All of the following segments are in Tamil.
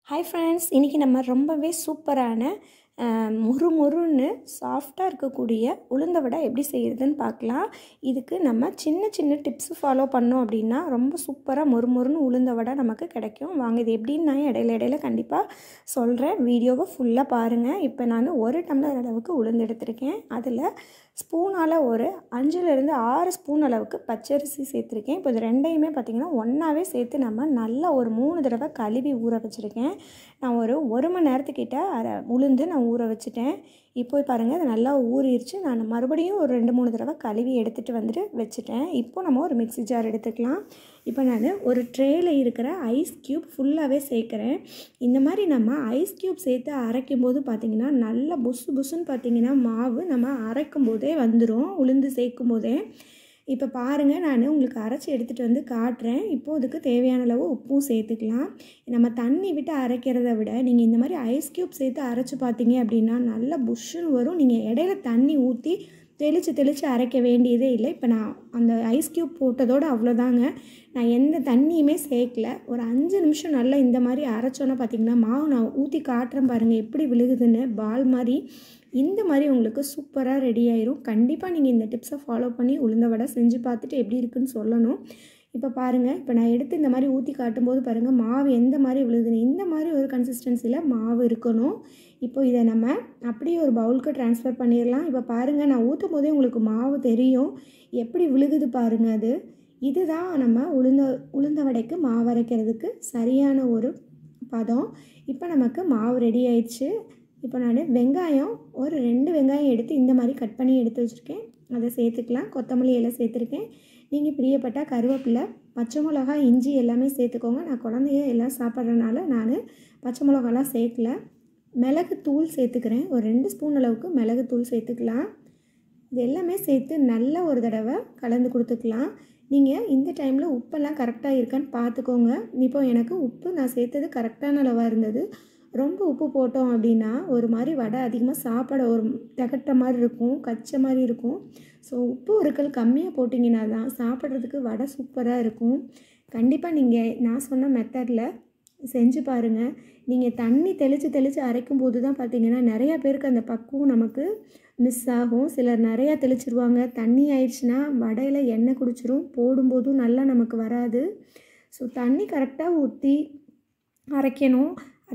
ஹாய் ஃப்ரெண்ட்ஸ், இன்றைக்கி நம்ம ரொம்பவே சூப்பரான முறுமுறுன்னு சாஃப்டாக இருக்கக்கூடிய உளுந்த வடை எப்படி செய்கிறதுன்னு பார்க்கலாம். இதுக்கு நம்ம சின்ன சின்ன டிப்ஸ் ஃபாலோ பண்ணோம் அப்படின்னா ரொம்ப சூப்பராக முறுமுறுன்னு உளுந்த வடை நமக்கு கிடைக்கும். வாங்க, இது எப்படின்னு நான் இடையில கண்டிப்பாக சொல்கிறேன். வீடியோவை ஃபுல்லாக பாருங்கள். இப்போ நான் 1 டம்ளர் அளவுக்கு உளுந்து எடுத்திருக்கேன். அதில் ஸ்பூனால் ஒரு 5லேருந்து 6 ஸ்பூன் அளவுக்கு பச்சரிசி சேர்த்துருக்கேன். இப்போ இது ரெண்டையுமே பார்த்திங்கன்னா ஒன்றாவே சேர்த்து நம்ம நல்லா ஒரு 3 தடவை கழுவி ஊற வச்சுருக்கேன். நான் ஒரு மணி நேரத்துக்கிட்ட உளுந்து நான் ஊற வச்சுட்டேன். இப்போ பாருங்கள், அது நல்லா ஊறிடுச்சு. நான் மறுபடியும் ஒரு 2-3 தடவை கழுவி எடுத்துகிட்டு வந்துட்டு வச்சுட்டேன். இப்போ நம்ம ஒரு மிக்ஸி ஜார் எடுத்துக்கலாம். இப்போ நான் ஒரு ட்ரேயில் இருக்கிற ஐஸ் க்யூப் ஃபுல்லாகவே சேர்க்குறேன். இந்த மாதிரி நம்ம ஐஸ் க்யூப் சேர்த்து அரைக்கும் போது பார்த்திங்கன்னா நல்லா புஸ்ஸுன்னு பார்த்திங்கன்னா மாவு நம்ம அரைக்கும் போதே வந்துடும், உளுந்து சேர்க்கும் போதே. இப்போ பாருங்கள், நான் உங்களுக்கு அரைச்சி எடுத்துகிட்டு வந்து காட்டுறேன். இப்போது இதுக்கு தேவையான அளவு உப்பும் சேர்த்துக்கலாம். நம்ம தண்ணி விட்டு அரைக்கிறத விட நீங்கள் இந்த மாதிரி ஐஸ் க்யூப் சேர்த்து அரைச்சி பார்த்தீங்க அப்படின்னா நல்லா புஷ்ஷுன்னு வரும். நீங்கள் இடையில தண்ணி ஊற்றி தெளித்து அரைக்க வேண்டியதே இல்லை. இப்போ நான் அந்த ஐஸ் க்யூப் போட்டதோடு அவ்வளோதாங்க. நான் எந்த தண்ணியுமே சேர்க்கல. ஒரு 5 நிமிஷம் நல்லா இந்த மாதிரி அரைச்சோன்னா பார்த்திங்கன்னா மாவு நான் ஊற்றி காட்டுறேன் பாருங்கள் எப்படி விழுகுதுன்னு, பால் மாதிரி. இந்த மாதிரி உங்களுக்கு சூப்பராக ரெடி ஆயிரும். கண்டிப்பாக நீங்கள் இந்த டிப்ஸை ஃபாலோ பண்ணி உளுந்த வடை செஞ்சு பார்த்துட்டு எப்படி இருக்குன்னு சொல்லணும். இப்போ பாருங்கள், இப்போ நான் எடுத்து இந்த மாதிரி ஊற்றி காட்டும்போது பாருங்கள் மாவு எந்த மாதிரி விழுகுதுன்னு. இந்த மாதிரி ஒரு கன்சிஸ்டன்சியில் மாவு இருக்கணும். இப்போ இதை நம்ம அப்படியே ஒரு பவுலுக்கு ட்ரான்ஸ்ஃபர் பண்ணிடலாம். இப்போ பாருங்கள், நான் ஊற்றும் போதே உங்களுக்கு மாவு தெரியும் எப்படி விழுகுது பாருங்கள். இதுதான் நம்ம உளுந்த வடைக்கு மாவு அரைக்கிறதுக்கு சரியான ஒரு பதம். இப்போ நமக்கு மாவு ரெடி ஆயிடுச்சு. இப்போ நான் வெங்காயம் ஒரு 2 வெங்காயம் எடுத்து இந்த மாதிரி கட் பண்ணி எடுத்து வச்சுருக்கேன். அதை சேர்த்துக்கலாம். கொத்தமல்லி எல்லாம் சேர்த்துருக்கேன். நீங்கள் பிரியப்பட்டால் கருவேப்பிலை, பச்சை மிளகா, இஞ்சி எல்லாமே சேர்த்துக்கோங்க. நான் குழந்தைய எல்லாம் சாப்பிட்றதுனால நான் பச்சை மிளகாலாம் சேர்க்கல. மிளகு தூள் சேர்த்துக்கிறேன். ஒரு 2 ஸ்பூன் அளவுக்கு மிளகு தூள் சேர்த்துக்கலாம். இது எல்லாமே சேர்த்து நல்லா ஒரு தடவை கலந்து கொடுத்துக்கலாம். நீங்கள் இந்த டைமில் உப்பெல்லாம் கரெக்டாக இருக்கான்னு பார்த்துக்கோங்க. இப்போ எனக்கு உப்பு நான் சேர்த்தது கரெக்டான அளவாக இருந்தது. ரொம்ப உப்பு போட்டோம் அப்படின்னா ஒரு மாதிரி வடை அதிகமாக சாப்பிட ஒரு திகட்ட மாதிரி இருக்கும், கச்ச மாதிரி இருக்கும். ஸோ உப்பு ஒருக்கள் கம்மியாக போட்டிங்கன்னா தான் சாப்பிட்றதுக்கு வடை சூப்பராக இருக்கும். கண்டிப்பாக நீங்கள் நான் சொன்ன மெத்தடில் செஞ்சு பாருங்கள். நீங்கள் தண்ணி தெளித்து அரைக்கும் போது தான் பார்த்திங்கன்னா நிறையா பேருக்கு அந்த பக்குவம் நமக்கு மிஸ் ஆகும். சிலர் நிறையா தெளிச்சிருவாங்க. தண்ணி ஆயிடுச்சுன்னா வடையில் எண்ணெய் குடிச்சிரும், போடும்போதும் நல்லா நமக்கு வராது. ஸோ தண்ணி கரெக்டாக ஊற்றி அரைக்கணும்.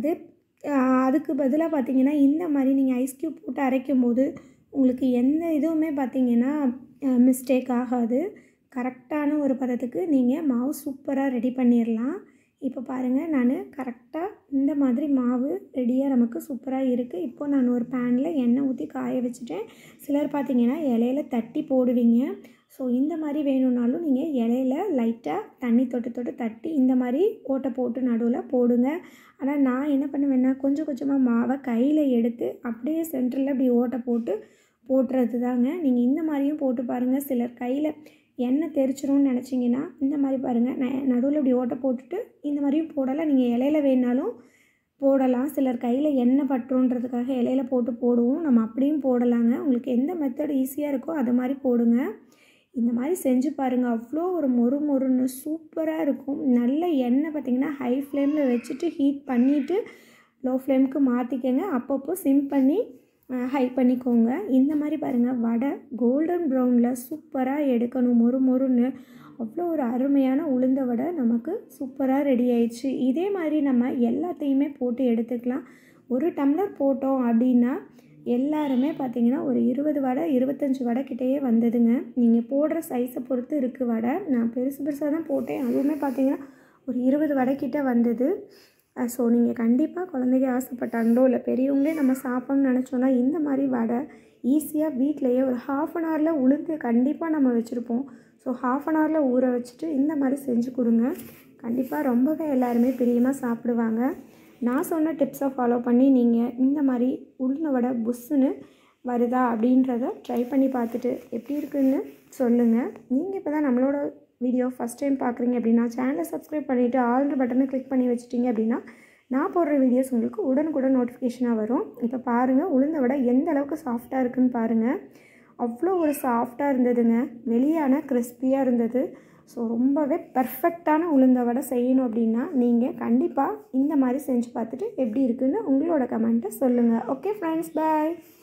அதுக்கு பதிலாக பார்த்திங்கன்னா இந்த மாதிரி நீங்கள் ஐஸ் க்யூப் போட்டு அரைக்கும் போது உங்களுக்கு எந்த இதுவுமே பார்த்திங்கன்னா மிஸ்டேக் ஆகாது. கரெக்டான ஒரு பதத்துக்கு நீங்கள் மாவு சூப்பராக ரெடி பண்ணிடலாம். இப்போ பாருங்கள், நான் கரெக்டாக இந்த மாதிரி மாவு ரெடியாக நமக்கு சூப்பராக இருக்குது. இப்போது நான் ஒரு பேனில் எண்ணெய் ஊற்றி காய வச்சுட்டேன். சிலர் பார்த்திங்கன்னா இலையில தட்டி போடுவீங்க. ஸோ இந்த மாதிரி வேணும்னாலும் நீங்கள் இலையில லைட்டாக தண்ணி தொட்டு தட்டி இந்த மாதிரி ஓட்டை போட்டு நடுவில் போடுங்க. ஆனால் நான் என்ன பண்ணுவேன்னா கொஞ்சமாக மாவை கையில் எடுத்து அப்படியே சென்டரில் இப்படி ஓட்டை போட்டுறது தாங்க. நீங்கள் இந்த மாதிரியும் போட்டு பாருங்கள். சிலர் கையில் எண்ணெய் தெரிச்சிரும்னு நினச்சிங்கன்னா இந்த மாதிரி பாருங்கள், நான் நடுவில் இப்படி ஓட்டை போட்டுட்டு இந்த மாதிரியும் போடலாம். நீங்கள் இலையில வேணாலும் போடலாம். சிலர் கையில் எண்ணெய் பட்டுன்றதுக்காக இலையில போடுவோம். நம்ம அப்படியும் போடலாங்க. உங்களுக்கு எந்த மெத்தட் ஈஸியாக இருக்கோ அது மாதிரி போடுங்க. இந்த மாதிரி செஞ்சு பாருங்கள். அவ்வளோ ஒரு மொறுன்னு சூப்பராக இருக்கும். நல்ல எண்ணெய் பார்த்திங்கன்னா ஹை ஃப்ளேமில் வச்சுட்டு ஹீட் பண்ணிவிட்டு லோ ஃப்ளேமுக்கு மாற்றிக்கங்க. அப்பப்போ சிம் பண்ணி ஹை பண்ணிக்கோங்க. இந்த மாதிரி பாருங்கள், வடை கோல்டன் ப்ரௌனில் சூப்பராக எடுக்கணும். மொறுன்னு அவ்வளோ ஒரு அருமையான உளுந்த வடை நமக்கு சூப்பராக ரெடி ஆயிடுச்சு. இதே மாதிரி நம்ம எல்லாத்தையுமே போட்டு எடுத்துக்கலாம். 1 டம்ளர் போட்டோம் அப்படின்னா எல்லாருமே பார்த்திங்கன்னா ஒரு 20 வடை 25 வடை கிட்டேயே வந்ததுங்க. நீங்கள் போடுற சைஸை பொறுத்து இருக்குது வடை. நான் பெருசாக தான் போட்டேன். அதுவுமே பார்த்திங்கன்னா ஒரு 20 வடை கிட்டே வந்தது. ஸோ நீங்கள் கண்டிப்பாக குழந்தைங்க ஆசைப்பட்டாங்களோ இல்லை பெரியவங்களே நம்ம சாப்பிட்ணுன்னு நினச்சோன்னா இந்த மாதிரி வடை ஈஸியாக வீட்டிலையே ஒரு 1/2 அன் ஹவரில் உளுந்து கண்டிப்பாக நம்ம வச்சுருப்போம். ஸோ 1/2 அன் ஹவரில் ஊற வச்சுட்டு இந்த மாதிரி செஞ்சு கொடுங்க. கண்டிப்பாக ரொம்பவே எல்லாருமே பிரியமாக சாப்பிடுவாங்க. நான் சொன்ன டிப்ஸை ஃபாலோ பண்ணி நீங்கள் இந்த மாதிரி உளுந்த வடை புஷ்ஷுன்னு வருதா அப்படின்றத ட்ரை பண்ணி பார்த்துட்டு எப்படி இருக்குன்னு சொல்லுங்கள். நீங்கள் இப்போ தான் நம்மளோட வீடியோ ஃபஸ்ட் டைம் பார்க்குறீங்க அப்படின்னா சேனலை சப்ஸ்கிரைப் பண்ணிவிட்டு ஆல்ரெடி பட்டனை கிளிக் பண்ணி வச்சுட்டிங்க அப்படின்னா நான் போடுற வீடியோஸ் உங்களுக்கு உடனுக்குடன் நோட்டிஃபிகேஷனாக வரும். இப்போ பாருங்கள், உளுந்த வடை எந்த அளவுக்கு சாஃப்டாக இருக்குதுன்னு பாருங்கள். அவ்வளோ ஒரு சாஃப்டாக இருந்ததுங்க. வெளியான கிறிஸ்பியாக இருந்தது. ஸோ ரொம்பவே பர்ஃபெக்டான உளுந்த வடை செய்யணும் அப்படின்னா நீங்கள் கண்டிப்பாக இந்த மாதிரி செஞ்சு பார்த்துட்டு எப்படி இருக்குன்னு உங்களோட கமெண்ட்டை சொல்லுங்கள். ஓகே ஃப்ரெண்ட்ஸ், பாய்.